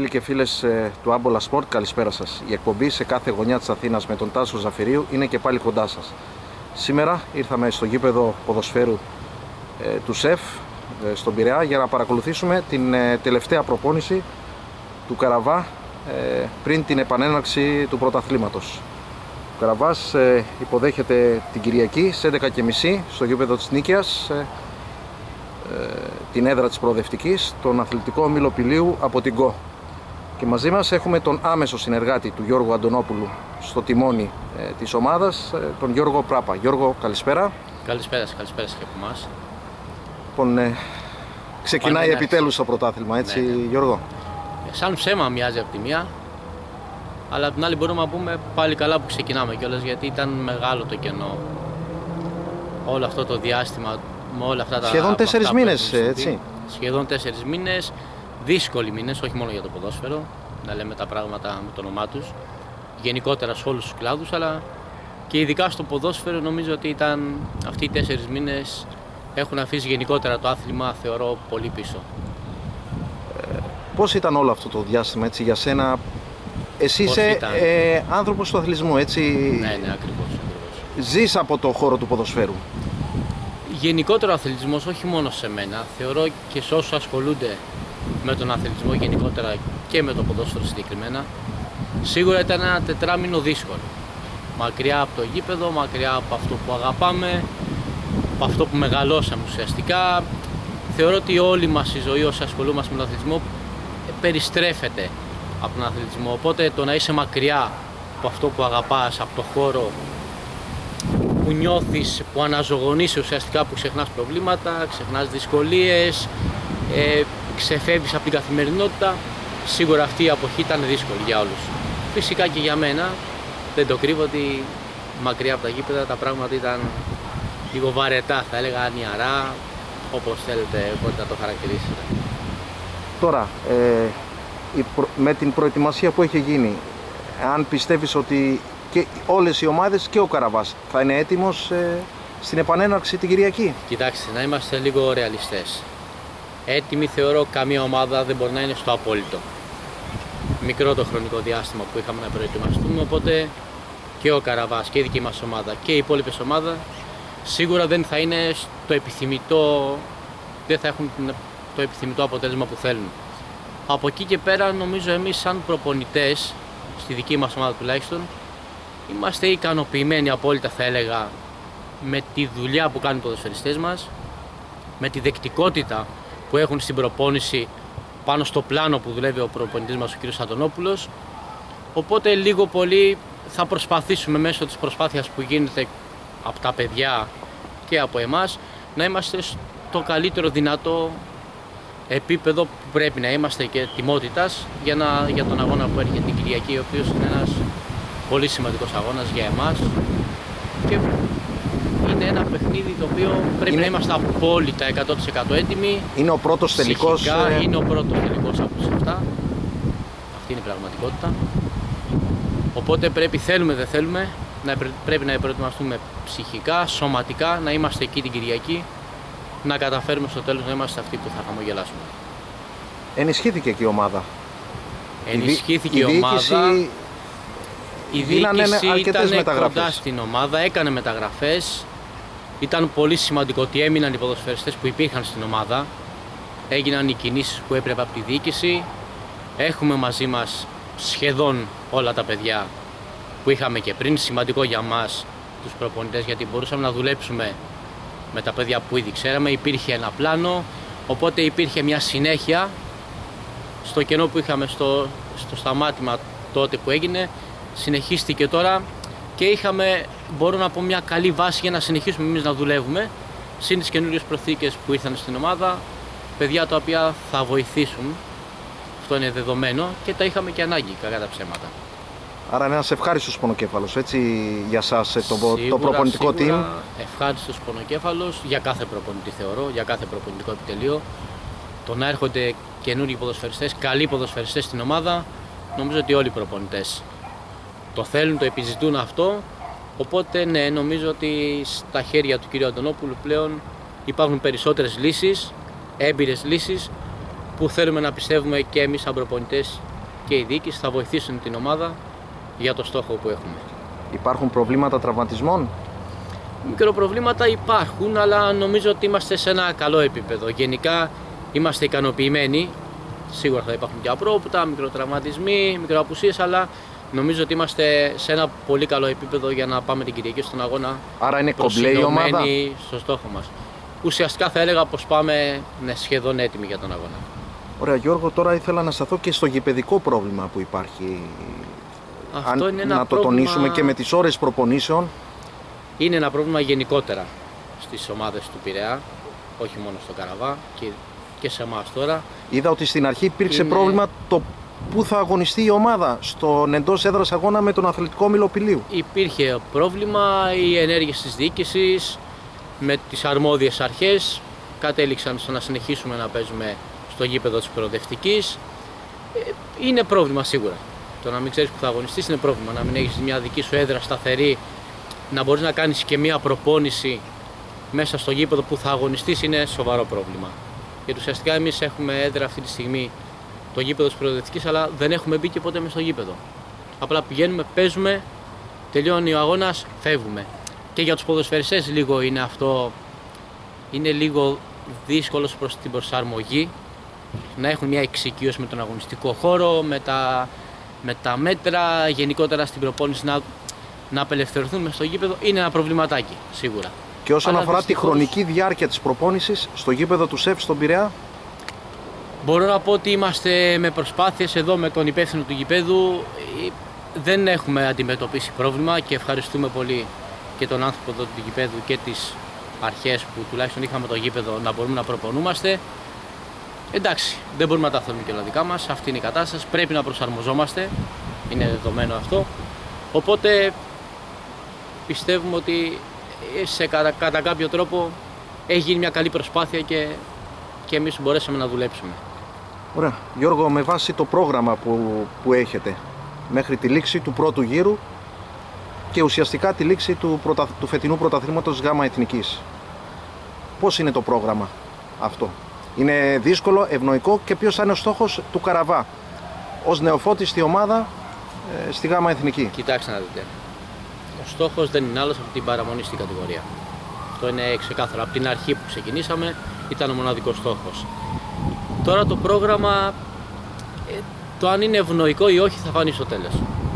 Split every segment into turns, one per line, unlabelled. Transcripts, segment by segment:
και φίλες του Άμπολα Sport, καλησπέρα σας. Η εκπομπή σε κάθε γωνιά της Αθήνας με τον Τάσο Ζαφυρίου είναι και πάλι κοντά σας. Σήμερα ήρθαμε στο γήπεδο ποδοσφαίρου του ΣΕΦ στον Πειραιά για να παρακολουθήσουμε την τελευταία προπόνηση του Καραβά πριν την επανέναρξη του πρωταθλήματος. Ο Καραβάς υποδέχεται την Κυριακή στις 11:30 στο γήπεδο της Νίκαιας, την έδρα της προοδευτικής, τον αθλητικό όμιλο Πηλίου από την ΚΟ. Και μαζί μας έχουμε τον άμεσο συνεργάτη του Γιώργου Αντωνόπουλου στο τιμόνι της ομάδας, τον Γιώργο Πράπα. Γιώργο, καλησπέρα.
Καλησπέρα και από εμάς.
Λοιπόν, ξεκινάει επιτέλους το πρωτάθλημα, έτσι, ναι. Γιώργο.
Σαν ψέμα μοιάζει από τη μία, αλλά από την άλλη μπορούμε να πούμε πάλι καλά που ξεκινάμε κιόλας, γιατί ήταν μεγάλο το κενό όλο αυτό το διάστημα, με όλα αυτά τα...
Σχεδόν 4 μήνες, έτσι.
Σχεδόν 4 μήνες, δύσκολοι μήνες, όχι μόνο για το ποδόσφαιρο, να λέμε τα πράγματα με το όνομά τους, γενικότερα σε όλους τους κλάδους, αλλά και ειδικά στο ποδόσφαιρο. Νομίζω ότι ήταν αυτοί οι 4 μήνες έχουν αφήσει γενικότερα το άθλημα, θεωρώ, πολύ πίσω.
Πώς ήταν όλο αυτό το διάστημα, έτσι, για σένα? Εσύ είσαι άνθρωπος του αθλητισμού, έτσι.
Ναι, ακριβώς.
Ζεις από το χώρο του ποδοσφαίρου.
Γενικότερα ο αθλητισμός, όχι μόνο σε μένα, θεωρώ και σε όσους ασχολούνται με τον αθλητισμό γενικότερα και με το ποδόσφαιρο συγκεκριμένα, σίγουρα ήταν ένα τετράμινο δύσκολο. Μακριά από το γήπεδο, μακριά από αυτό που αγαπάμε, από αυτό που μεγαλώσαμε ουσιαστικά. Θεωρώ ότι όλη μας η ζωή όσοι ασχολούμαστε με τον αθλητισμό περιστρέφεται από τον αθλητισμό. Οπότε το να είσαι μακριά από αυτό που αγαπάς, από το χώρο που νιώθεις, που αναζωογονείς ουσιαστικά, που ξεχνάς προβλήματα, ξεχνάς δυσκολίες, ξεφεύγεις από την καθημερινότητα, σίγουρα αυτή η εποχή ήταν δύσκολη για όλους. Φυσικά και για μένα, δεν το κρύβω ότι μακριά από τα γήπεδα τα πράγματα ήταν λίγο βαρετά, θα έλεγα ανιαρά, όπως θέλετε μπορείτε να το χαρακτηρίσετε.
Τώρα, με την προετοιμασία που έχει γίνει, αν πιστεύεις ότι και όλες οι ομάδες και ο Καραβάς θα είναι έτοιμος στην επανέναρξη την Κυριακή?
Κοιτάξτε, να είμαστε λίγο ρεαλιστές. Έτοιμη θεωρώ καμία ομάδα δεν μπορεί να είναι στο απόλυτο. Μικρό το χρονικό διάστημα που είχαμε να προετοιμαστούμε, οπότε και ο Καραβάς και η δική μας ομάδα και οι υπόλοιπες ομάδες σίγουρα δεν θα είναι στο επιθυμητό, δεν θα έχουν το επιθυμητό αποτέλεσμα που θέλουν. Από εκεί και πέρα νομίζω εμείς σαν προπονητές, στη δική μας ομάδα τουλάχιστον, είμαστε ικανοποιημένοι απόλυτα, θα έλεγα, με τη δουλειά που κάνουν οι ποδοσφαιριστές μας, με τη δεκτικότητα που έχουν στην προπόνηση πάνω στο πλάνο που δουλεύει ο προπονητής μας, ο κ. Αντωνόπουλος. Οπότε λίγο πολύ θα προσπαθήσουμε μέσω της προσπάθειας που γίνεται από τα παιδιά και από εμάς να είμαστε στο καλύτερο δυνατό επίπεδο που πρέπει να είμαστε και τιμότητας για τον αγώνα που έρχεται την Κυριακή, ο οποίος είναι ένας πολύ σημαντικός αγώνας για εμάς και είναι ένα παιχνίδι το οποίο πρέπει να είμαστε απόλυτα 100% έτοιμοι.
Είναι ο πρώτος τελικός.
Είναι ο πρώτος τελικός από τους 7. Αυτή είναι η πραγματικότητα. Οπότε θέλουμε δεν θέλουμε, πρέπει να προετοιμαστούμε ψυχικά, σωματικά, να είμαστε εκεί την Κυριακή, να καταφέρουμε στο τέλος να είμαστε αυτοί που θα χαμογελάσουμε.
Ενισχύθηκε και η ομάδα.
Ενισχύθηκε η ομάδα. Η διοίκηση ήταν κοντά στην ομάδα, έκανε μεταγραφές. Ήταν πολύ σημαντικό ότι έμειναν οι ποδοσφαιριστές που υπήρχαν στην ομάδα. Έγιναν οι κινήσεις που έπρεπε από τη διοίκηση. Έχουμε μαζί μας σχεδόν όλα τα παιδιά που είχαμε και πριν. Σημαντικό για μας τους προπονητές, γιατί μπορούσαμε να δουλέψουμε με τα παιδιά που ήδη ξέραμε. Υπήρχε ένα πλάνο, οπότε υπήρχε μια συνέχεια στο κενό που είχαμε στο σταμάτημα τότε που έγινε. Συνεχίστηκε τώρα και είχαμε, μπορώ να πω, μια καλή βάση για να συνεχίσουμε εμείς να δουλεύουμε. Συν τις καινούριες προθήκες που ήρθαν στην ομάδα, παιδιά τα οποία θα βοηθήσουν, αυτό είναι δεδομένο και τα είχαμε και ανάγκη, κακά τα ψέματα.
Άρα είναι ένας ευχάριστος πονοκέφαλος, έτσι, για σας, το προπονητικό team.
Ευχάριστος πονοκέφαλος για κάθε προπονητή, θεωρώ, για κάθε προπονητικό επιτελείο. Το να έρχονται καινούργιοι ποδοσφαιριστές, καλοί ποδοσφαιριστές στην ομάδα, νομίζω ότι όλοι οι προπονητές το θέλουν, το επιζητούν αυτό. Οπότε ναι, νομίζω ότι στα χέρια του κ. Αντωνόπουλου πλέον υπάρχουν περισσότερες λύσεις, έμπειρες λύσεις, που θέλουμε να πιστεύουμε και εμείς σαν προπονητές και η διοίκηση θα βοηθήσουν την ομάδα για το στόχο που έχουμε.
Υπάρχουν προβλήματα τραυματισμών?
Μικροπροβλήματα υπάρχουν, αλλά νομίζω ότι είμαστε σε ένα καλό επίπεδο. Γενικά είμαστε ικανοποιημένοι. Σίγουρα θα υπάρχουν και απρόπουτα, μικροτραυματισμοί, μικροαπουσίες, αλλά νομίζω ότι είμαστε σε ένα πολύ καλό επίπεδο για να πάμε την Κυριακή στον αγώνα.
Άρα είναι κομπλέ η ομάδα
στο στόχο μας. Ουσιαστικά θα έλεγα πως πάμε σχεδόν έτοιμοι για τον αγώνα.
Ωραία Γιώργο, τώρα ήθελα να σταθώ και στο γηπεδικό πρόβλημα που υπάρχει.
Αυτό είναι ένα
να το
πρόβλημα...
τονίσουμε και με τις ώρες προπονήσεων.
Είναι ένα πρόβλημα γενικότερα στις ομάδες του Πειραιά, όχι μόνο στο Καραβά και σε εμάς τώρα.
Είδα ότι στην αρχή υπήρξε πρόβλημα το πού θα αγωνιστεί η ομάδα, στον εντός έδρας αγώνα με τον Αθλητικό Όμιλο Πηλίου.
Υπήρχε πρόβλημα, οι ενέργειες της διοίκησης με τις αρμόδιες αρχές κατέληξαν στο να συνεχίσουμε να παίζουμε στο γήπεδο της προοδευτικής. Είναι πρόβλημα σίγουρα. Το να μην ξέρεις που θα αγωνιστείς είναι πρόβλημα. Να μην έχεις μια δική σου έδρα σταθερή, να μπορείς να κάνεις και μια προπόνηση μέσα στο γήπεδο που θα αγωνιστείς είναι σοβαρό πρόβλημα. Γιατί ουσιαστικά εμείς έχουμε έδρα αυτή τη στιγμή το γήπεδο της προοδευτικής, αλλά δεν έχουμε μπει και ποτέ μέσα στο γήπεδο. Απλά πηγαίνουμε, παίζουμε, τελειώνει ο αγώνας, φεύγουμε. Και για τους ποδοσφαιριστές λίγο είναι αυτό, είναι λίγο δύσκολο προς την προσαρμογή, να έχουν μια εξοικείωση με τον αγωνιστικό χώρο, με τα μέτρα, γενικότερα στην προπόνηση να απελευθερωθούν μες στο γήπεδο, είναι ένα προβληματάκι σίγουρα.
Και όσον αφορά τη χρονική διάρκεια της προπόνησης στο γήπεδο του ΣΕΦ στον Πειραιά,
μπορώ να πω ότι είμαστε με προσπάθειες εδώ με τον υπεύθυνο του γηπέδου, δεν έχουμε αντιμετωπίσει πρόβλημα και ευχαριστούμε πολύ και τον άνθρωπο εδώ του γηπέδου και τις αρχές που τουλάχιστον είχαμε το γήπεδο να μπορούμε να προπονούμαστε. Εντάξει, δεν μπορούμε να τα θέλουμε και όλα δικά μας, αυτή είναι η κατάσταση, πρέπει να προσαρμοζόμαστε, είναι δεδομένο αυτό. Οπότε πιστεύουμε ότι κατά κάποιο τρόπο έχει γίνει μια καλή προσπάθεια και εμείς μπορέσαμε να δουλέψουμε.
Ωραία. Γιώργο, με βάση το πρόγραμμα που έχετε μέχρι τη λήξη του πρώτου γύρου και ουσιαστικά τη λήξη του φετινού πρωταθλήματος ΓΑΜΑ Εθνικής, πώς είναι το πρόγραμμα αυτό? Είναι δύσκολο, ευνοϊκό και ποιος θα είναι ο στόχος του Καραβά ως νεοφώτιστη ομάδα στη ΓΑΜΑ Εθνική?
Κοιτάξτε να δείτε, ο στόχος δεν είναι άλλος από την παραμονή στην κατηγορία. Αυτό είναι ξεκάθαρο. Από την αρχή που ξεκινήσαμε ήταν ο μοναδικός στόχος. Τώρα το πρόγραμμα, το αν είναι ευνοϊκό ή όχι θα φανεί στο τέλος.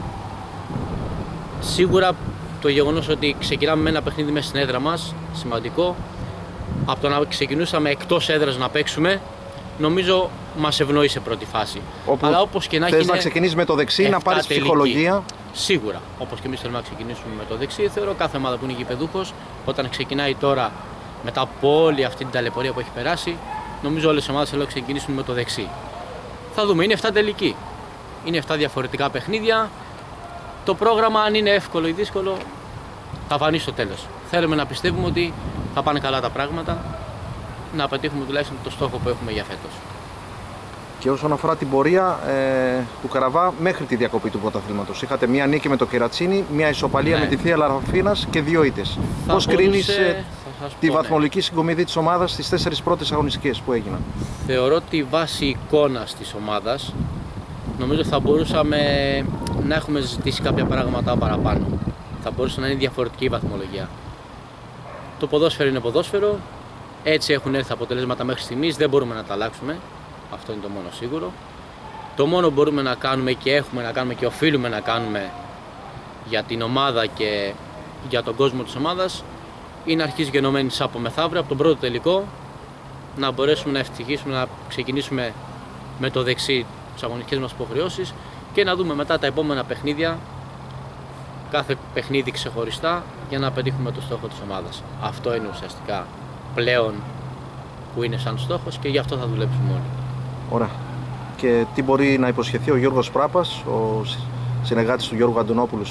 Σίγουρα το γεγονός ότι ξεκινάμε με ένα παιχνίδι μέσα στην έδρα μας, σημαντικό, από το να ξεκινούσαμε εκτός έδρας να παίξουμε, νομίζω μας ευνοεί σε πρώτη φάση. Αλλά όπως και να έχει.
Θες να ξεκινήσεις με το δεξί, να πάρεις ψυχολογία?
Σίγουρα. Όπως και εμείς θέλουμε να ξεκινήσουμε με το δεξί, θεωρώ κάθε ομάδα που είναι γηπεδούχος, όταν ξεκινάει τώρα μετά από όλη αυτή την ταλαιπωρία που έχει περάσει, νομίζω όλες οι ομάδες θέλουν να ξεκινήσουν με το δεξί. Θα δούμε, είναι 7 τελικοί. Είναι 7 διαφορετικά παιχνίδια. Το πρόγραμμα, αν είναι εύκολο ή δύσκολο, θα φανεί στο τέλος. Θέλουμε να πιστεύουμε ότι θα πάνε καλά τα πράγματα, να πετύχουμε τουλάχιστον το στόχο που έχουμε για φέτος.
Και όσον αφορά την πορεία του Καραβά μέχρι τη διακοπή του πρωταθλήματος, είχατε μία νίκη με το Κερατσίνι, μία ισοπαλία με τη Θεία Λαραφίνας και 2 ήττες. Πώς κρίνεις τη βαθμολογική συγκομιδή της ομάδας στις 4 πρώτες αγωνιστικές που έγιναν?
Θεωρώ ότι βάσει εικόνας της ομάδας, νομίζω θα μπορούσαμε να έχουμε ζητήσει κάποια πράγματα παραπάνω. Θα μπορούσε να είναι διαφορετική η βαθμολογία. Το ποδόσφαιρο είναι ποδόσφαιρο, έτσι έχουν έρθει αποτελέσματα μέχρι στιγμής, δεν μπορούμε να τα αλλάξουμε. Αυτό είναι το μόνο σίγουρο. Το μόνο που μπορούμε να κάνουμε και έχουμε να κάνουμε και οφείλουμε να κάνουμε για την ομάδα και για τον κόσμο της ομάδας είναι αρχής γενομένης από μεθαύριο, από τον πρώτο τελικό, να μπορέσουμε να ευτυχίσουμε να ξεκινήσουμε με το δεξί τις αγωνιστικές μας υποχρεώσεις και να δούμε μετά τα επόμενα παιχνίδια, κάθε παιχνίδι ξεχωριστά, για να πετύχουμε το στόχο της ομάδας. Αυτό είναι ουσιαστικά πλέον που είναι σαν στόχος και γι' αυτό θα δουλέψουμε όλοι.
Ωραία. Και τι μπορεί να υποσχεθεί ο Γιώργος Πράπας, ο συνεργάτης του Γιώργου Αντωνόπουλου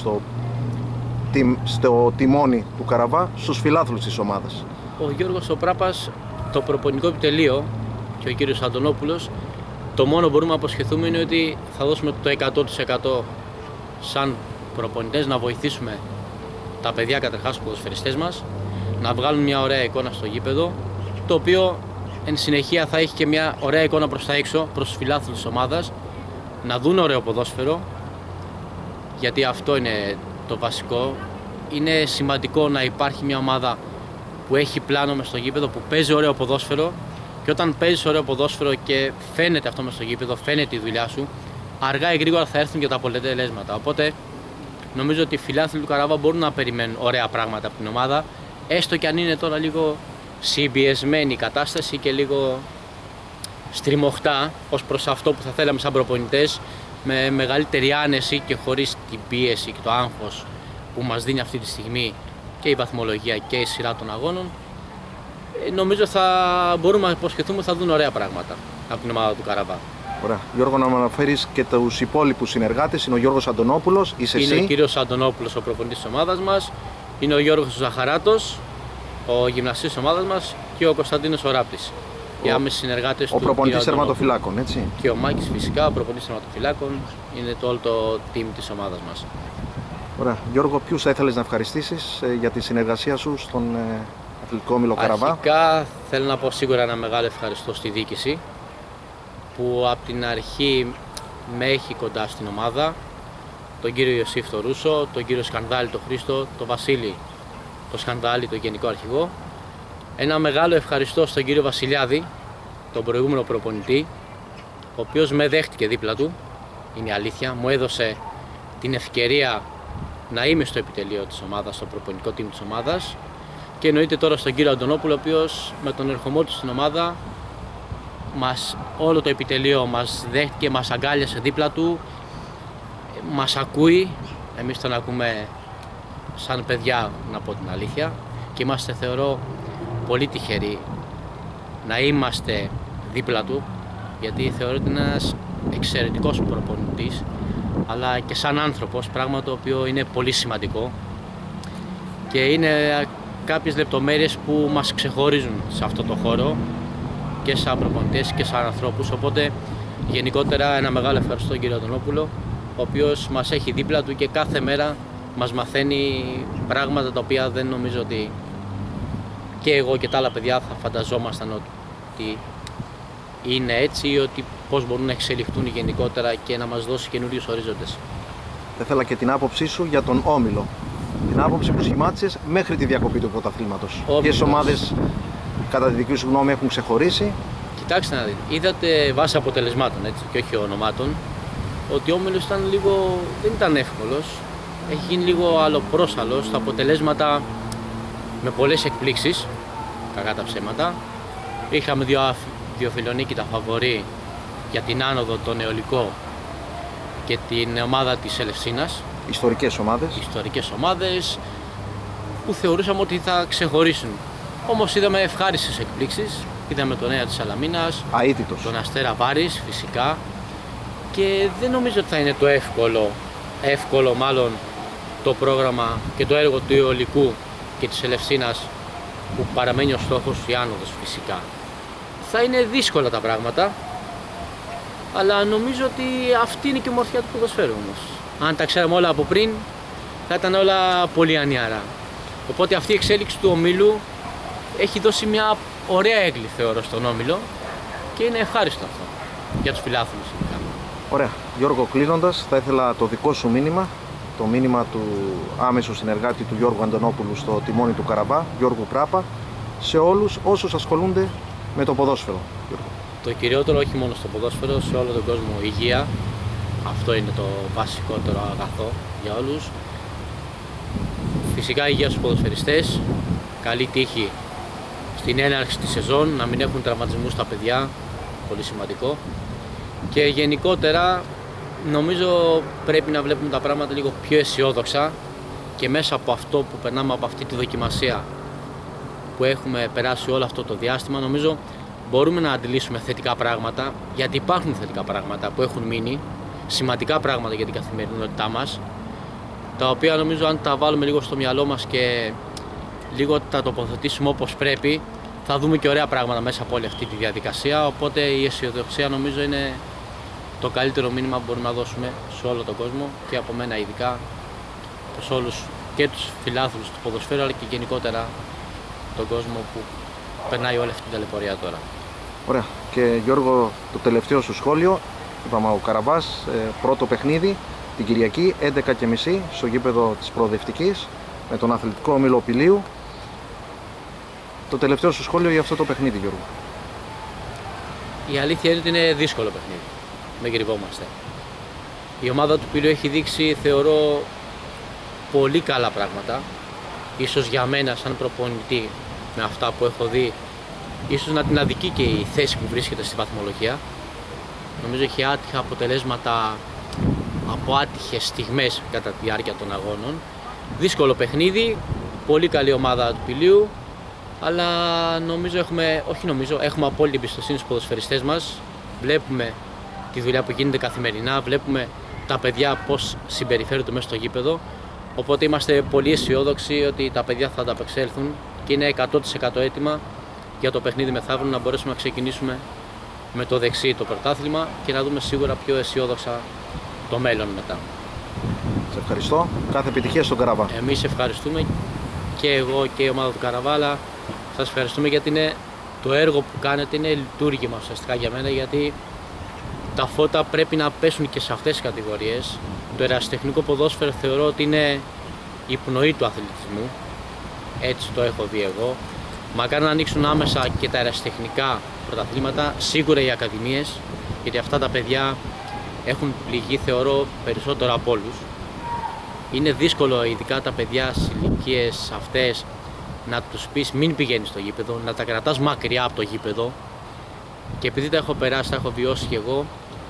στο τιμόνι του Καραβά, στους φιλάθλους της ομάδας?
Ο Γιώργος ο Πράπας, το προπονητικό επιτελείο και ο κύριος Αντωνόπουλος, το μόνο που μπορούμε να υποσχεθούμε είναι ότι θα δώσουμε το 100% σαν προπονητές να βοηθήσουμε τα παιδιά, καταρχάς τους ποδοσφαιριστές μας, να βγάλουν μια ωραία εικόνα στο γήπεδο, το οποίο εν συνεχεία θα έχει και μια ωραία εικόνα προς τα έξω, προς τους φιλάθλους της ομάδας, να δουν ωραίο ποδόσφαιρο, γιατί αυτό είναι το βασικό. Είναι σημαντικό να υπάρχει μια ομάδα που έχει πλάνο μες στο γήπεδο, που παίζει ωραίο ποδόσφαιρο, και όταν παίζεις ωραίο ποδόσφαιρο και φαίνεται αυτό μες στο γήπεδο, φαίνεται η δουλειά σου, αργά ή γρήγορα θα έρθουν και τα αποτελέσματα. Οπότε νομίζω ότι οι φιλάθλοι του Καραβά μπορούν να περιμένουν ωραία πράγματα από την ομάδα, έστω και αν είναι τώρα λίγο συμπιεσμένη η κατάσταση και λίγο στριμωχτά ως προς αυτό που θα θέλαμε σαν προπονητές, με μεγαλύτερη άνεση και χωρίς την πίεση και το άγχος που μας δίνει αυτή τη στιγμή και η βαθμολογία και η σειρά των αγώνων. Νομίζω θα μπορούμε να υποσχεθούμε ότι θα δουν ωραία πράγματα από την ομάδα του Καραβά.
Ωραία. Γιώργο, να μου αναφέρεις και τους υπόλοιπους συνεργάτες. Είναι ο Γιώργος Αντωνόπουλος, είσαι
είναι
εσύ.
Ο κύριος Αντωνόπουλος, ο προπονητής της ομάδας μας. Είναι ο Γιώργος Ζαχαράτος, ο γυμναστής της ομάδας μας, και ο Κωνσταντίνος Ράπτης. Οι άμεσοι συνεργάτες του.
Ο προπονητής τερματοφυλάκων, έτσι.
Και ο Μάκης, φυσικά, ο προπονητής τερματοφυλάκων. Είναι όλο το team της ομάδας μας.
Ωραία. Γιώργο, ποιους θα ήθελες να ευχαριστήσεις για τη συνεργασία σου στον Αθλητικό Όμιλο Καραβά?
Αρχικά θέλω να πω σίγουρα ένα μεγάλο ευχαριστώ στη διοίκηση, που από την αρχή με έχει κοντά στην ομάδα. Τον κύριο Ιωσήφ το Ρούσο, τον κύριο Σκανδάλη το Χρήστο, τον Βασίλη το Σκανδάλη, τον γενικό αρχηγό. Ένα μεγάλο ευχαριστώ στον κύριο Βασιλιάδη, τον προηγούμενο προπονητή, ο οποίος με δέχτηκε δίπλα του, είναι η αλήθεια. Μου έδωσε την ευκαιρία να είμαι στο επιτελείο της ομάδας, στο προπονητικό team της ομάδας, και εννοείται τώρα στον κύριο Αντωνόπουλο, ο οποίος με τον ερχομό του στην ομάδα όλο το επιτελείο μας δέχτηκε, μας αγκάλιασε δίπλα του, μας ακούει, εμείς τον ακούμε σαν παιδιά, να πω την αλήθεια, και είμαστε, θεωρώ, πολύ τυχεροί να είμαστε δίπλα του, γιατί θεωρώ ότι είναι ένας εξαιρετικός προπονητής, αλλά και σαν άνθρωπος, πράγμα το οποίο είναι πολύ σημαντικό, και είναι κάποιες λεπτομέρειες που μας ξεχωρίζουν σε αυτό το χώρο και σαν προπονητές και σαν ανθρώπους. Οπότε γενικότερα ένα μεγάλο ευχαριστώ στον κύριο Αντωνόπουλο, ο οποίος μας έχει δίπλα του και κάθε μέρα μας μαθαίνει πράγματα τα οποία δεν νομίζω ότι και εγώ και τα άλλα παιδιά θα φανταζόμασταν ότι είναι έτσι, ή ότι πώς μπορούν να εξελιχθούν γενικότερα και να μας δώσει καινούριους ορίζοντες.
Θα ήθελα και την άποψή σου για τον Όμιλο. Την άποψη που σχημάτισες μέχρι τη διακοπή του πρωταθλήματος. Ποιες ομάδες, κατά τη δική σου γνώμη, έχουν ξεχωρίσει?
Κοιτάξτε να δείτε, είδατε βάσει αποτελεσμάτων, έτσι, και όχι ονομάτων, ότι ο Όμιλος δεν ήταν εύκολος. Έχει γίνει λίγο αλλοπρόσαλος στα αποτελέσματα, με πολλές εκπλήξεις, κακά τα ψέματα. Είχαμε δύο φιλονίκητα φαβορί για την άνοδο, τον Αιωλικό και την ομάδα της Ελευσίνας.
Ιστορικές
ομάδες που θεωρούσαμε ότι θα ξεχωρίσουν. Όμως είδαμε ευχάριστες εκπλήξεις. Είδαμε τον Νέα της Σαλαμίνας, τον Αστέρα Βάρης φυσικά, και δεν νομίζω ότι θα είναι το εύκολο μάλλον το πρόγραμμα και το έργο του Αιωλικού και της Ελευσίνας, που παραμένει ο στόχος η άνοδος φυσικά. Θα είναι δύσκολα τα πράγματα, αλλά νομίζω ότι αυτή είναι και η ομορφιά του ποδοσφαίρου όμως. Αν τα ξέραμε όλα από πριν, θα ήταν όλα πολύ ανιάρα. Οπότε αυτή η εξέλιξη του ομίλου έχει δώσει μια ωραία έγκλη, θεωρώ, στον όμιλο, και είναι ευχάριστο αυτό για τους φιλάθλους.
Ωραία. Γιώργο, κλείνοντας, θα ήθελα το δικό σου μήνυμα, το μήνυμα του άμεσου συνεργάτη του Γιώργου Αντωνόπουλου στο τιμόνι του Καραβά, Γιώργου Πράπα, σε όλους όσους ασχολούνται με το ποδόσφαιρο. Γιώργο.
Το κυριότερο, όχι μόνο στο ποδόσφαιρο, σε όλο τον κόσμο, υγεία. Αυτό είναι το βασικότερο αγαθό για όλους. Φυσικά υγεία στους ποδοσφαιριστές, καλή τύχη στην έναρξη της σεζόν, να μην έχουν τραυματισμούς τα παιδιά, πολύ σημαντικό. Και γενικότερα νομίζω πρέπει να βλέπουμε τα πράγματα λίγο πιο αισιόδοξα, και μέσα από αυτό που περνάμε, από αυτή τη δοκιμασία που έχουμε περάσει όλο αυτό το διάστημα, νομίζω μπορούμε να αντιλήσουμε θετικά πράγματα, γιατί υπάρχουν θετικά πράγματα που έχουν μείνει, σημαντικά πράγματα για την καθημερινότητά μας, τα οποία νομίζω αν τα βάλουμε λίγο στο μυαλό μας και λίγο τα τοποθετήσουμε όπως πρέπει, θα δούμε και ωραία πράγματα μέσα από όλη αυτή τη διαδικασία. Οπότε η αισιοδοξία νομίζω είναι το καλύτερο μήνυμα που μπορούμε να δώσουμε σε όλο τον κόσμο, και από μένα ειδικά προς όλους και τους φιλάθλους του ποδοσφαίρου, αλλά και γενικότερα τον κόσμο που περνάει όλη αυτή την ταλαιπωρία τώρα.
Ωραία. Και Γιώργο, το τελευταίο σου σχόλιο, Είπαμε ο Καραβάς, πρώτο παιχνίδι την Κυριακή 11:30 στο γήπεδο της Προοδευτικής με τον Αθλητικό Όμιλο Πηλίου. Το τελευταίο σου σχόλιο για αυτό το παιχνίδι, Γιώργο?
Η αλήθεια είναι ότι είναι δύσκολο παιχνίδι, μην κρυβόμαστε. Η ομάδα του Πηλίου έχει δείξει, θεωρώ, πολύ καλά πράγματα. Ίσως για μένα σαν προπονητή, με αυτά που έχω δει, ίσως να την αδικεί και η θέση που βρίσκεται στη βαθμολογία. Νομίζω έχει άτυχα αποτελέσματα από άτυχες στιγμές κατά τη διάρκεια των αγώνων. Δύσκολο παιχνίδι, πολύ καλή ομάδα του Πηλίου, αλλά έχουμε απόλυτη εμπιστοσύνη στους ποδοσφαιριστές μας. Βλέπουμε τη δουλειά που γίνεται καθημερινά, βλέπουμε τα παιδιά πώς συμπεριφέρονται μέσα στο γήπεδο. Οπότε είμαστε πολύ αισιόδοξοι ότι τα παιδιά θα ανταπεξέλθουν και είναι 100% έτοιμα για το παιχνίδι μεθαύριο, να μπορέσουμε να ξεκινήσουμε με το δεξί το πρωτάθλημα και να δούμε σίγουρα πιο αισιόδοξα το μέλλον μετά.
Σε ευχαριστώ. Κάθε επιτυχία στον Καραβά.
Εμείς ευχαριστούμε, και εγώ και η ομάδα του Καραβά, αλλά σας ευχαριστούμε γιατί το έργο που κάνετε είναι λειτουργήμα ουσιαστικά για μένα, γιατί τα φώτα πρέπει να πέσουν και σε αυτές τις κατηγορίες. Το ερασιτεχνικό ποδόσφαιρο θεωρώ ότι είναι η πνοή του αθλητισμού, έτσι το έχω δει εγώ. Μακάρι να ανοίξουν άμεσα και τα ερασιτεχνικά πρωταθλήματα, σίγουρα οι ακαδημίες, γιατί αυτά τα παιδιά έχουν πληγεί, θεωρώ, περισσότερο από όλους. Είναι δύσκολο, ειδικά τα παιδιά στις ηλικίες αυτές, να τους πεις μην πηγαίνεις στο γήπεδο, να τα κρατάς μακριά από το γήπεδο. Και επειδή τα έχω περάσει, τα έχω βιώσει κι εγώ,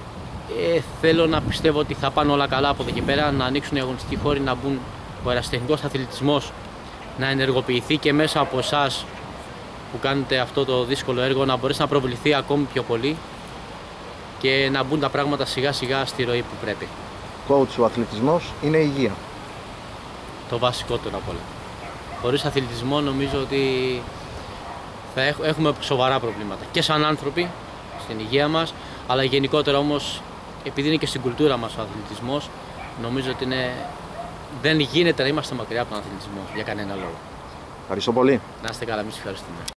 θέλω να πιστεύω ότι θα πάνε όλα καλά από εδώ και πέρα, να ανοίξουν οι αγωνιστικοί χώροι, να μπουν ο ερασιτεχνικός αθλητισμός να ενεργοποιηθεί και μέσα από εσάς που κάνετε αυτό το δύσκολο έργο να μπορέσει να προβληθεί ακόμη πιο πολύ και να μπουν τα πράγματα σιγά σιγά στη ροή που πρέπει.
Coach, ο αθλητισμός είναι υγεία.
Το βασικότερο απ' όλα. Χωρίς αθλητισμό νομίζω ότι θα έχουμε σοβαρά προβλήματα και σαν άνθρωποι στην υγεία μας, αλλά γενικότερα όμως, επειδή είναι και στην κουλτούρα μας ο αθλητισμός, νομίζω ότι δεν γίνεται να είμαστε μακριά από τον αθλητισμό για κανένα λόγο.
Ευχαριστώ πολύ.
Να είστε καλά, εμείς ευχαριστούμε.